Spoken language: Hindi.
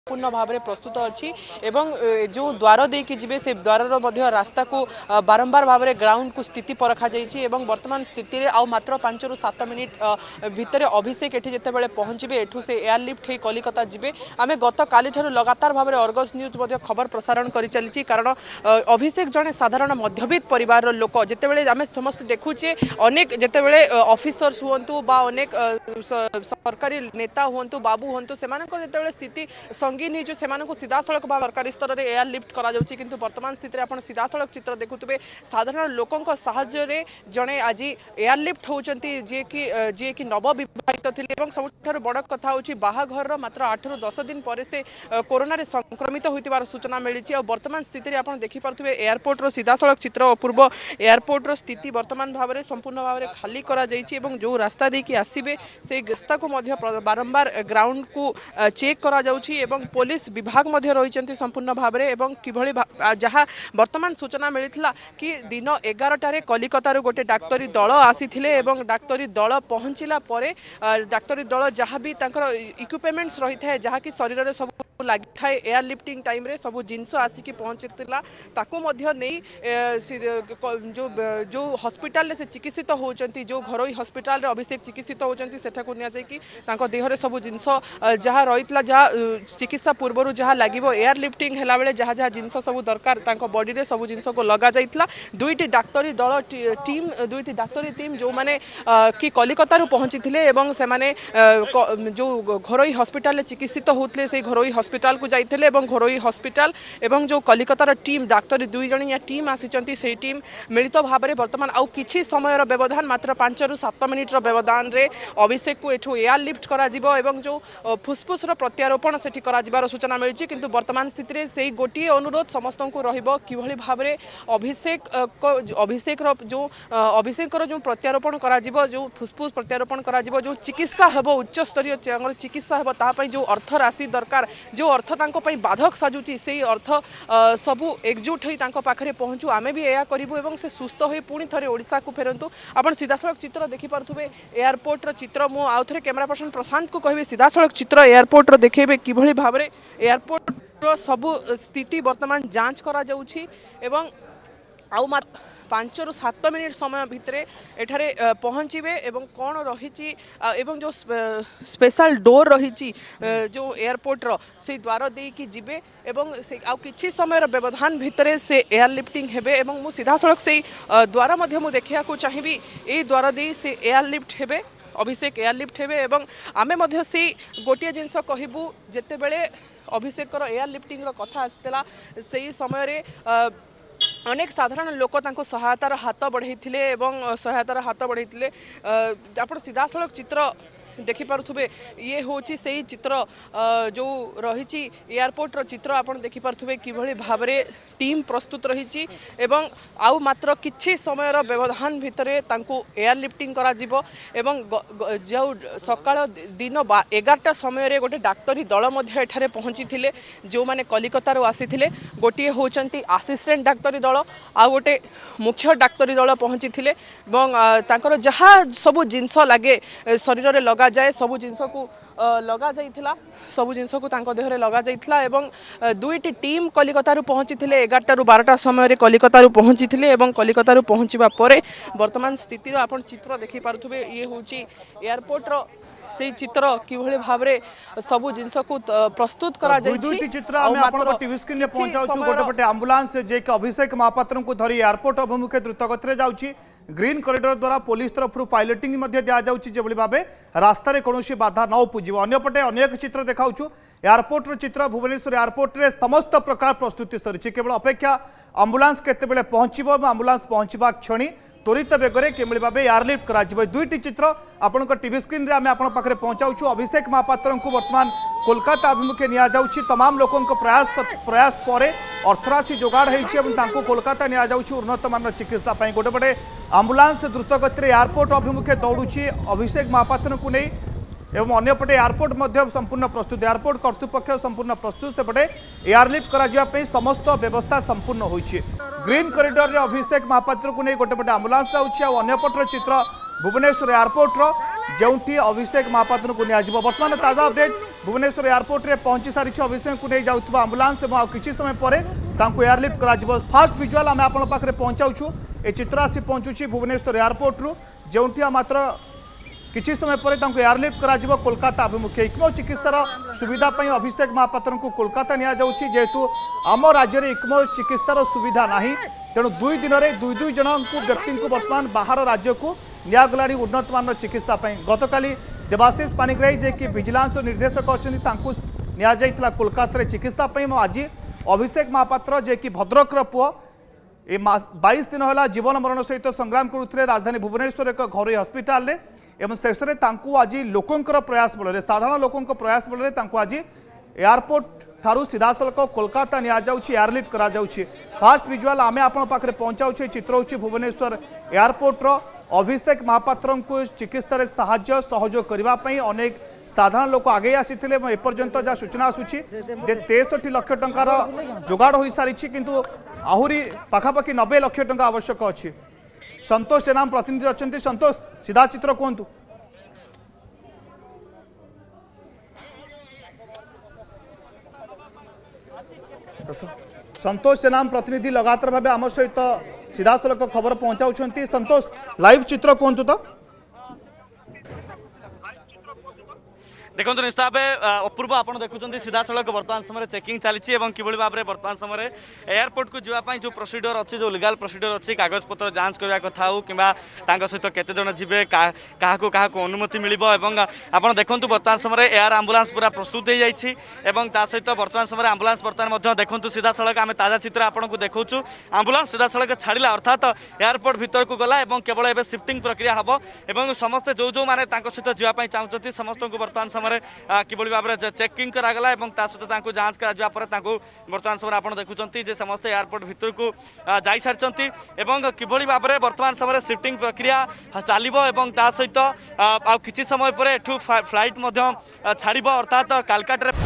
पूर्ण भाव में प्रस्तुत अच्छी एवं जो द्वार देकी जिबे से द्वार रास्ता को बारंबार भाव में ग्राउंड को स्थिति परखा जाइए वर्तमान स्थिति आउ मात्र 5 ରୁ 7 मिनिट भितर अभिषेक एठी जेतेबेले पहुँचे एठू से एयरलिफ्ट हो कलिकता जिबे आमे गत काली ठारू लगातार भाव में अर्गस न्यूज खबर प्रसारण कर चली कारण अभिषेक जड़े साधारण मध्यवित्त परिवार लोक जितेबेले आमे समस्त देखुचे अनेक जितेबेले ऑफिसर्स हुंतु बा अनेक सरकारी नेता हुंतु बाबू हुंतु सेमानकर जितेबेले स्थिति संगीन हो सीधा सड़क भाव सरकारी स्तर में एयरलिफ्ट करा किंतु वर्तमान स्थिति में सीधा सड़क चित्र देखुए साधारण लोकों साहाय्य जड़े आज एयरलिफ्ट होती जी कि नवविवाहित थे सब बड़ कथा हूँ बाहाघर मात्र 8 ରୁ 10 दिन पर से कोरोना रे संक्रमित होइतिबार सूचना मिली और वर्तमान स्थिति में आप देखिपे एयरपोर्टर सीधा सड़क चित्र अपूर्व एयरपोर्टर स्थिति वर्तमान भाव में संपूर्ण भाव में खाली करा जो रास्ता देकी आसबे से रास्ता को बारंबार ग्राउंड को चेक करा पुलिस विभाग रही संपूर्ण भाव में किभली जहाँ वर्तमान सूचना मिलता कि दिन 11टार कलिकतार गोटे डाक्तरी दल आसी डाक्तरी दल पहुँचला डाक्तरी दल जहाँ भी इक्विपमेंट्स रही है जहाँकि शरीर में सब लगी थाए एयरलिफ्टिंग टाइम रे सब जिनस आसिकी पहुँचला ताकू नहीं जो हॉस्पिटल से चिकित्सित होती जो घरोई हॉस्पिटल अभिषेक चिकित्सित होती सेठाकू नियाकि देहरे सब जिनस जहाँ रही जहाँ चिकित्सा पूर्वर जहाँ लगे एयरलिफ्टिंग है बेले जहाँ जहाँ जिनस सब दरकार बॉडी रे सब जिनस को लगा जाइथिला दुईटी डाक्तरी दल टीम दुईटी डाक्तरी टीम जो माने कि कलिकतारू पहुँची एवं से माने जो घरोई हॉस्पिटल चिकित्सित होते से घरोई हॉस्पिटल को जाइथिले घरोई हॉस्पिटल एवं जो कलिकतार टीम डाक्तरी दुई जणिया टीम आसी से टीम मिलित भाव में वर्तमान आउ किछि समय व्यवधान मात्र 5 ରୁ 7 मिनिट व्यवधान रे अभिषेक को एठू एयरलिफ्ट करा जिवो एवं जो फुसफुस प्रत्यारोपण सेठी करा जिबार सूचना मिली किंतु वर्तमान स्थिति में से गोटे अनुरोध समस्त को रहिबो किभली भाव में अभिषेक जो प्रत्यारोपण करा जिवो जो फुसफुस प्रत्यारोपण करा जिवो जो चिकित्सा हेबो उच्च स्तरीय चिकित्सा हेबो ता पई जो अर्थ राशि दरकार जो अर्थ तांको पई बाधक साजुची से अर्थ सबू एकजुट होई तांको पाखरे पहुँचू आमे भी एया करिबु एवं से सुस्थ होई पुणी थरे ओडिशा को फेरंतु आपण सीधा सड़क चित्र देखि पारथुबे एयरपोर्ट रो चित्र मु आउ थरे कैमरा पर्सन प्रशांत को कहबे सीधा सड़क चित्र एयरपोर्ट रो देखेबे किभली भाव में एयरपोर्ट रो सबू स्थिति वर्तमान जांच करा जाउछि एवं आउ 5 ରୁ 7 मिनिट समय भितर एठारे पहुँचे एवं कौन रही एवं जो स्पेशल डोर रही जो एयरपोर्ट रो से द्वार देकी जिबे एवं से आउ किछि समय व्यवधान भितर से एयरलिफ्टिंग हेबे एवं मु सीधा सड़क से द्वार मध्य मु देखिया को चाहिबी ए द्वार दे से एयरलिफ्ट हेबे अभिषेक एयरलिफ्ट हेबे एवं आमे मध्य से गोटे जिनस कहबू जेतेबेले अभिषेक एयरलिफ्टिंग रो कथा आसला से समय रे अनेक साधारण लोक सहायतार हाथ बढ़ाई सहायतार हाथ बढ़ाई आप सीधा सड़क चित्र देखिपे ये हूँ से चित्र जो रही एयरपोर्ट रो चित्र आप देखिपे किभली भाव में टीम प्रस्तुत रही एवं आउ मात्र किछि समय व्यवधान भितर एयरलिफ्टिंग करा जिवो एवं जो सकाळ दिन 11टा समय गोटे डाक्तरी दल एठारे पहुँची थे जो माने कलिकतारू आसी गोटे होचंती असिस्टेंट डाक्तरी दल आ गोटे मुख्य डाक्तरी दल पहुँची थे जहाँ सबू जिनस लगे शरीर में लगा जाए सबू जिनस को लगा जाइथिला सबू जिनस को देहरे लगा जाइथिला एवं दुईटी टीम कलिकतारू पहुँची थे 11टा ରୁ 12ଟା समय कलिकतारू पहुँची थे एवं कलिकतारू पहुँचवा परे वर्तमान स्थितिर आपण चित्र देखि पारुथबे ये होची एयरपोर्ट रो से चित्र किभली भाव में सबू जिनस को प्रस्तुत करा जाइछि चित्र हम आपन टीवी स्क्रीन ले पहुंचाउछु गोटेपटे एम्बुलेंस जे के अभिषेक महापात्र को धरी एयरपोर्ट अभिमुखे द्रुत गति जाउछि ग्रीन कॉरिडोर द्वारा पुलिस तरफ पायलटिंग दिया जाउछि भाव रास्तार कौन बाधा न उपजीव अंपटे अनेक चित्र देखाऊँ एयरपोर्ट चित्र भुवनेश्वर एयरपोर्ट रे समस्त प्रकार प्रस्तुति सरी केवल अपेक्षा एम्बुलेंस केतेबेले पहुँचबो एम्बुलेंस पहुँचवा क्षणी त्वरित बेगरे केवल भाव एयरलिफ्ट कर दुईटी चित्र आपण टीवी स्क्रीन रे आम पाखे पहुँचाऊँ अभिषेक महापात्र को वर्तमान कोलकाता अभिमुखे नि तमाम लोकों प्रयास पर अर्थराशि जोगाड़ होती कोलकाता नि उन्नत मान चिकित्सा गोटेपटे आम्बुलांस द्रुत गति एयरपोर्ट अभिमुखे दौड़ुची अभिषेक महापात्र को नहीं एवं अन्यपटे एयरपोर्ट संपूर्ण प्रस्तुत एयरपोर्ट कर्तृपक्ष संपूर्ण प्रस्तुत सेपटे एयरलिफ्ट कर समस्त व्यवस्था संपूर्ण होती ग्रीन कॉरिडोर रे अभिषेक महापात्र को नहीं गोटेपटे आम्बुलांस जापटर चित्र भुवनेश्वर एयरपोर्ट जो अभिषेक महापात्र को नि वर्तमान ताजा अपडेट भुवनेश्वर एयरपोर्ट रे पहुंची सारी अभिषेक को नहीं जाऊा आंबुलांस और किसी समय पर एयरलिफ्ट कर फास्ट विजुआल आम आप पाखे पहुंचाऊँ ये चित्र आसी पहुंचुची भुवनेश्वर एयरपोर्ट रु जो मात्र किसी समय पर एयरलिफ्ट कर कोलकाता अभिमुखे इक्मो चिकित्सार सुविधा अभिषेक महापात्र को कोलकाता नि जेहेतु आम राज्य में इक्मो चिकित्सार सुविधा नहीं तेणु 2 दिन में दुई जन व्यक्ति को बर्तमान बाहर राज्य को निगला उन्नत मान चिकित्सा गतकाली देवाशीष पाणिग्राही जे कि विजिलेंस निर्देशक अच्छा नि कोलकाता चिकित्सा आज अभिषेक महापात्र जे कि भद्रकर पुओ ए 22 दिन है जीवन मरण सहित संग्राम करुले राजधानी भुवनेश्वर एक घरोई हस्पिटाल एवं शेष में आज लोकंर प्रयास बल साधारण लोकों प्रयास बल आज एयरपोर्ट ठारू सीधासलख कोलकाता नि एयरलिफ्ट करा फास्ट विजुआल आम आप पहुंचाऊ चित्र हूँ भुवनेश्वर एयरपोर्टर अभिषेक महापात्र को चिकित्सा साहाय्य सहयोग करने अनेक साधारण लोक आगे आसी एपर्यंत जहाँ सूचना आसूची 63 लाख टंकार जोगाड़ हो सारी किंतु आहरी पाखापाखि 90 लाख टंका आवश्यक अच्छी संतोष जेना प्रतिनिधि अच्छा संतोष सीधा चित्र कहतु संतोष जेना प्रतिनिधि लगातार भाव आम सहित सीधासलख खबर पहुंचाऊँ संतोष लाइव चित्र कहतु तो देखो निश्चित भाव अपूर्व आप देखुं सीधा सड़क बर्तमान समय चेकिंग चली कि भाव में बर्तमान समय एयरपोर्ट को जावाई जो प्रोसीडर अच्छी जो लीगल प्रोसीडर अच्छी कागज पत्र जांच करने कथा हो कि सहित केते जन जीवे क्या अनुमति मिल आप देखो बर्तमान समय एयर आंबुलांस पूरा प्रस्तुत हो जाइए सहित बर्तमान समय आंबुलांस बर्तमान देखो सीधा सड़क आम ताजा चित्र आपको देखु आंबुलांस सीधा सड़क छाड़ा अर्थात एयरपोर्ट भीतर को गला केवल एवं शिफ्टिंग प्रक्रिया हम और समस्ते जो जो मैंने सहित जावाई चाहते समस्त को बर्तमान समय कि भाव में चेकिंग करागला सहित जांच करा बर्तमान समय आप देखुं समस्त एयरपोर्ट भीतर को जा सारी कि भाव में बर्तमान समय शिफ्टिंग प्रक्रिया चलो सहित किसी समय पर एठू फ्लाइट छाड़ अर्थात कालकाटा